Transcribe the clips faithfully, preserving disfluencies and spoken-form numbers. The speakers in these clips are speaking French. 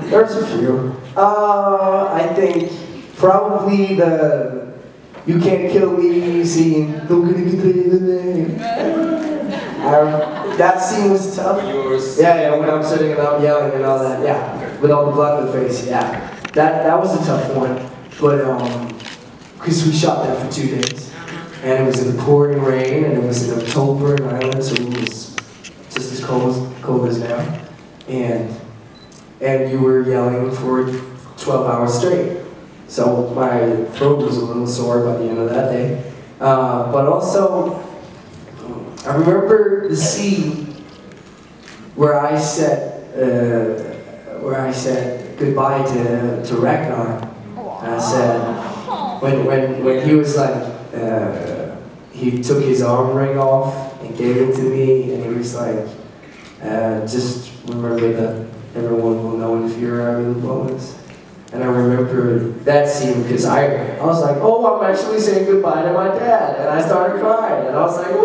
There's a few. Uh, I think probably the "You Can't Kill Me" scene. Uh, that scene was tough. Yeah, yeah, when I'm sitting and I'm yelling and all that. Yeah, with all the blood in the face. Yeah, that that was a tough one. But um, because we shot that for two days, and it was in the pouring rain, and it was in October in Ireland, so it was just as cold as cold as now, and and you were yelling for twelve hours straight. So my throat was a little sore by the end of that day. Uh, but also, I remember the scene where I said uh, where I said goodbye to to Ragnar. And I said when when when he was like uh, he took his arm ring off and gave it to me, and he was like, uh, just remember that everyone will know in fear I really was. And I remember that scene because I, I was like, oh, I'm actually saying goodbye to my dad. And I started crying. And I was like,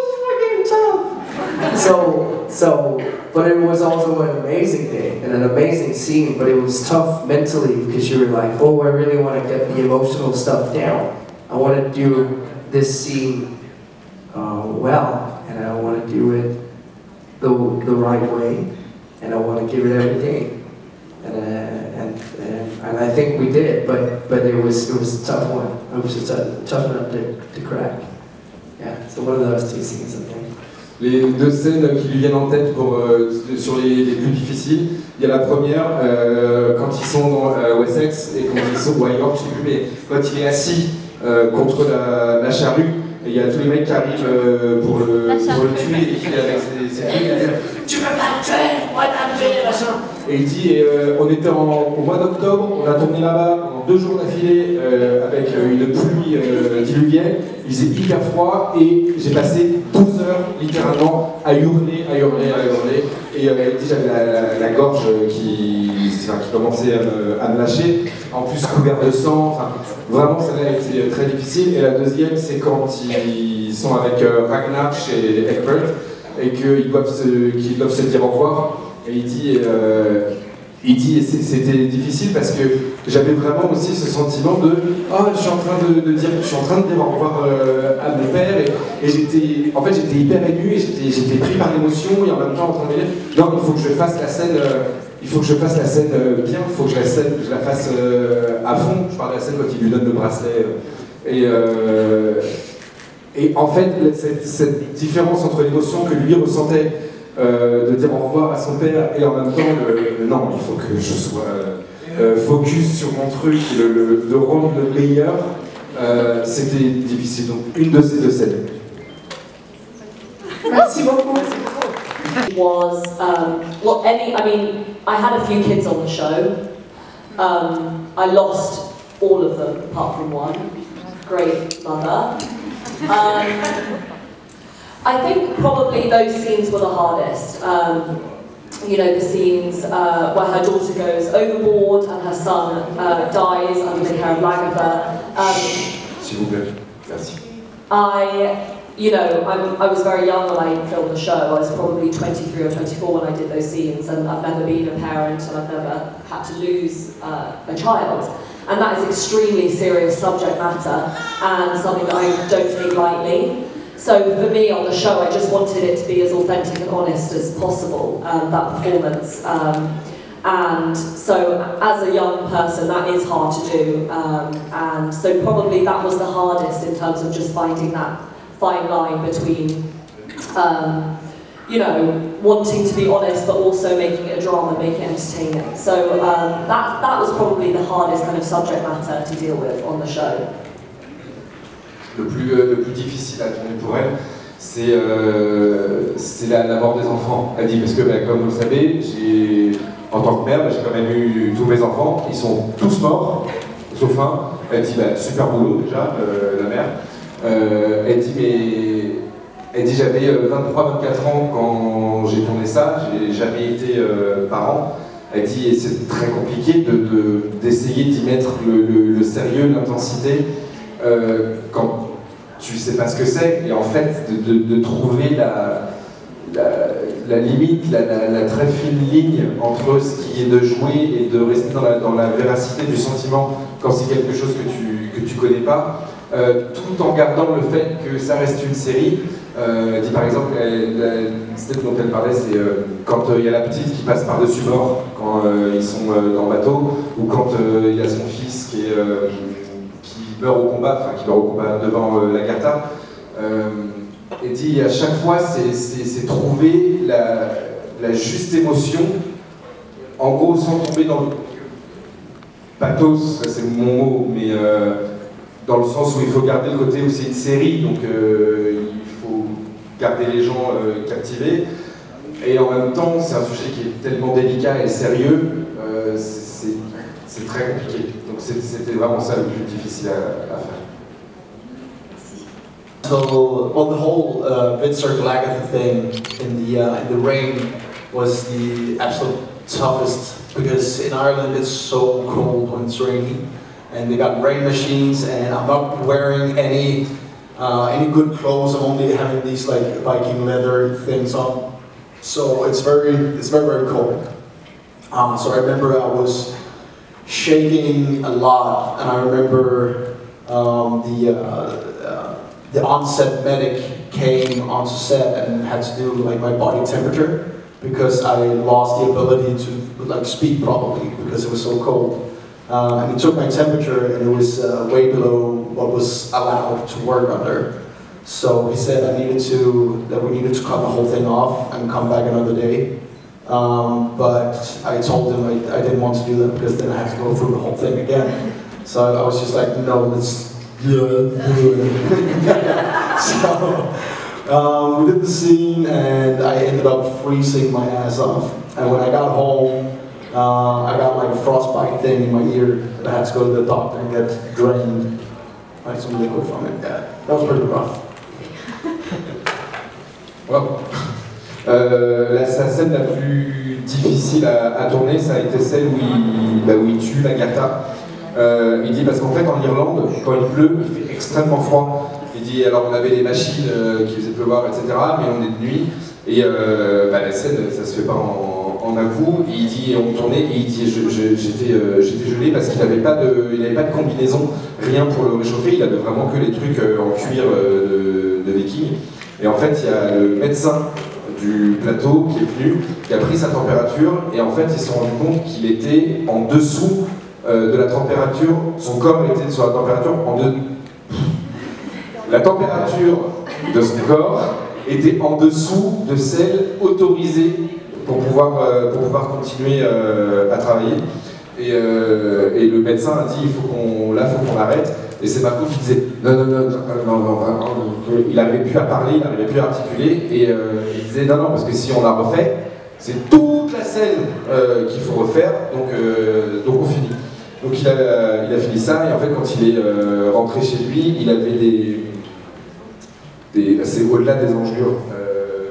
oh, this is fucking tough. So, so, but it was also an amazing day and an amazing scene, but it was tough mentally because you were like, oh, I really want to get the emotional stuff down. I want to do this scene uh, well, and I want to do it the, the right way, and I want to give it everything. And, uh, and, and, and I think we did it, but, but it was, it was a tough one. It was just a tough one to, to crack. Yeah, so one of those two scenes, I think. Les deux scènes qui lui viennent en tête pour, euh, sur les, les plus difficiles, il y a la première, euh, quand ils sont dans euh, Wessex, et quand ils sont, ou à York, je sais plus, mais quand il est assis euh, contre la, la charrue, et il y a tous les mecs qui arrivent euh, pour, le, pour le tuer, et qui avec ses, ses trucs, il dit « Tu peux pas me tuer, moi t'as me tué, machin !» Et il dit, et, euh, on était en, au mois d'octobre, on a tourné là-bas pendant deux jours d'affilée euh, avec euh, une pluie euh, diluvienne, il faisait hyper froid et j'ai passé douze heures littéralement à hurler, à hurler, à hurler. Et euh, il dit, j'avais la, la, la gorge qui, enfin, qui commençait à me, à me lâcher, en plus couvert de sang, enfin, vraiment ça a été très difficile. Et la deuxième, c'est quand ils sont avec euh, Ragnar chez Egbert et qu'ils doivent, qu'ils doivent se dire au revoir. Et il dit, euh, il dit c'était difficile parce que j'avais vraiment aussi ce sentiment de oh, je suis en train de, de dire, je suis en train de dire au revoir euh, à mon père et, et j'étais, en fait j'étais hyper ému et j'étais, j'étais pris par l'émotion et en même temps en train de me dire non, il faut que je fasse la scène, euh, il faut que je fasse la scène euh, bien, il faut que je la, scène, je la fasse euh, à fond. Je parle de la scène quand il lui donne le bracelet et euh, et en fait cette, cette différence entre l'émotion que lui ressentait Euh, de dire au revoir à son père et en même temps le, le non, il faut que je sois euh, focus sur mon truc, le, le, de rendre le meilleur, euh, c'était difficile. Donc une de ces deux scènes. Merci beaucoup. Was um, well, any. I mean, I had a few kids on the show. Um, I lost all of them apart from one. Great mother. Um, I think probably those scenes were the hardest. Um, you know, the scenes uh, where her daughter goes overboard and her son uh, dies under the care of Lagertha. Um, S'il vous plaît. Merci. I, you know, I'm, I was very young when I filmed the show. I was probably twenty-three or twenty-four when I did those scenes, and I've never been a parent and I've never had to lose uh, a child. And that is extremely serious subject matter and something that I don't take lightly. So for me on the show, I just wanted it to be as authentic and honest as possible, um, that performance. Um, and so as a young person, that is hard to do. Um, and so probably that was the hardest in terms of just finding that fine line between, um, you know, wanting to be honest, but also making it a drama, making it entertaining. So um, that, that was probably the hardest kind of subject matter to deal with on the show. Le plus, le plus difficile à tourner pour elle, c'est euh, la, la mort des enfants. Elle dit, parce que bah, comme vous le savez, en tant que mère, bah, j'ai quand même eu tous mes enfants, ils sont tous morts, sauf un. Elle dit, bah, super boulot déjà, euh, la mère. Euh, elle dit, mais elle dit, j'avais vingt-trois vingt-quatre ans quand j'ai tourné ça, j'ai jamais été euh, parent. Elle dit, et c'est très compliqué d'essayer de, de, d'y mettre le, le, le sérieux, l'intensité. Euh, quand tu sais pas ce que c'est, et en fait de, de, de trouver la, la, la limite, la, la, la très fine ligne entre ce qui est de jouer et de rester dans la, dans la véracité du sentiment quand c'est quelque chose que tu que tu connais pas, euh, tout en gardant le fait que ça reste une série. Euh, dit par exemple, celle dont elle parlait, c'est euh, quand il euh, y a la petite qui passe par-dessus bord, quand euh, ils sont euh, dans le bateau, ou quand il euh, y a son fils qui, est, euh, qui meurt au combat, enfin qui meurt au combat devant euh, l'Agatha. Euh, et dit à chaque fois, c'est trouver la, la juste émotion, en gros sans tomber dans le pathos, c'est mon mot, mais euh, dans le sens où il faut garder le côté où c'est une série, donc euh, il faut garder les gens euh, captivés. Et en même temps, c'est un sujet qui est tellement délicat et sérieux, euh, c'est très compliqué. Donc c'était vraiment ça le plus difficile à, à faire. So, well, the whole uh, Vid Circle Agatha thing in the uh, in the rain was the absolute toughest, because in Ireland it's so cold when it's rainy, and they got rain machines, and I'm not wearing any uh, any good clothes. I'm only having these like Viking leather things on, so it's very it's very very cold. Um, so I remember I was shaking a lot, and I remember um, the. Uh, The on-set medic came onto set and had to do like my body temperature, because I lost the ability to like speak properly because it was so cold. Uh, and he took my temperature, and it was uh, way below what was allowed to work under. So he said I needed to that we needed to cut the whole thing off and come back another day. Um, but I told him I, I didn't want to do that, because then I had to go through the whole thing again. So I was just like, no, let's. Yeah, yeah. So um, we did the scene, and I ended up freezing my ass off. And when I got home, uh, I got like a frostbite thing in my ear, and I had to go to the doctor and get drained, like some liquid from it. Yeah, that was pretty rough. Wow. Euh, la, sa scène la plus difficile à, à tourner, ça a été celle où il, bah, où il tue l'Agatha. Euh, il dit parce qu'en fait en Irlande, quand il pleut, il fait extrêmement froid. Il dit alors on avait des machines euh, qui faisaient pleuvoir, et cetera. Mais on est de nuit et euh, bah, la scène ça se fait pas en, en un coup. Et il dit on tournait et il dit j'étais euh, j'étais gelé parce qu'il n'avait pas de il avait pas de combinaison, rien pour le réchauffer. Il avait vraiment que les trucs euh, en cuir euh, de, de viking. Et en fait il y a le médecin du plateau qui est venu, qui a pris sa température et en fait ils se sont rendus compte qu'il était en dessous Euh, de la température, son corps était sur la température en deux. La température de son corps était en dessous de celle autorisée pour pouvoir, euh, pour pouvoir continuer euh, à travailler. Et, euh, et le médecin a dit il faut qu'on là, faut qu'on arrête. Et c'est Marco qui disait non, non, non, non, non, non, vraiment. Il n'arrivait plus à parler, il n'arrivait plus à articuler. Et euh, il disait non, non, parce que si on la refait, c'est toute la scène euh, qu'il faut refaire, donc, euh, donc on finit. Donc il a, il a fini ça, et en fait quand il est euh, rentré chez lui, il avait des... des c'est au-delà des engelures. Euh,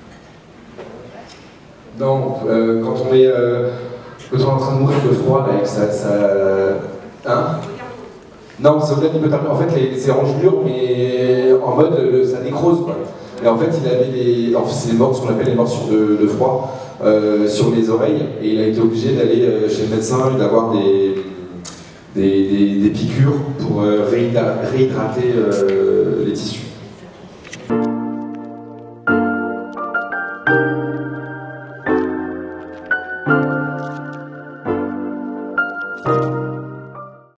non, euh, quand on est... Euh, quand on est en train de mourir de froid, là, et que ça... ça hein non, c'est au-delà de l'hypothermie. En fait, c'est engelures, mais en mode, le, ça nécrose, quoi. Et en fait, il avait des... Enfin, c'est les morts, ce qu'on appelle les morsures de, de froid, euh, sur les oreilles, et il a été obligé d'aller euh, chez le médecin et d'avoir des... Des, des, des piqûres pour euh, réhydrater euh, les tissus. Thank you.